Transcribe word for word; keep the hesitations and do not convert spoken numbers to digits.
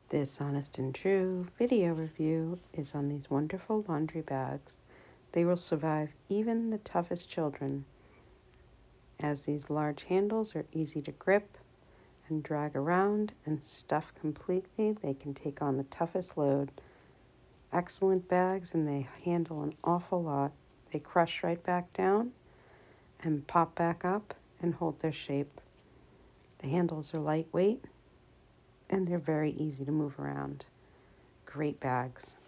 This honest and true video review is on these wonderful laundry bags. They will survive even the toughest children, as these large handles are easy to grip and drag around and stuff completely. They can take on the toughest load. Excellent bags, and they handle an awful lot. They crush right back down and pop back up and hold their shape. The handles are lightweight and they're very easy to move around. Great bags.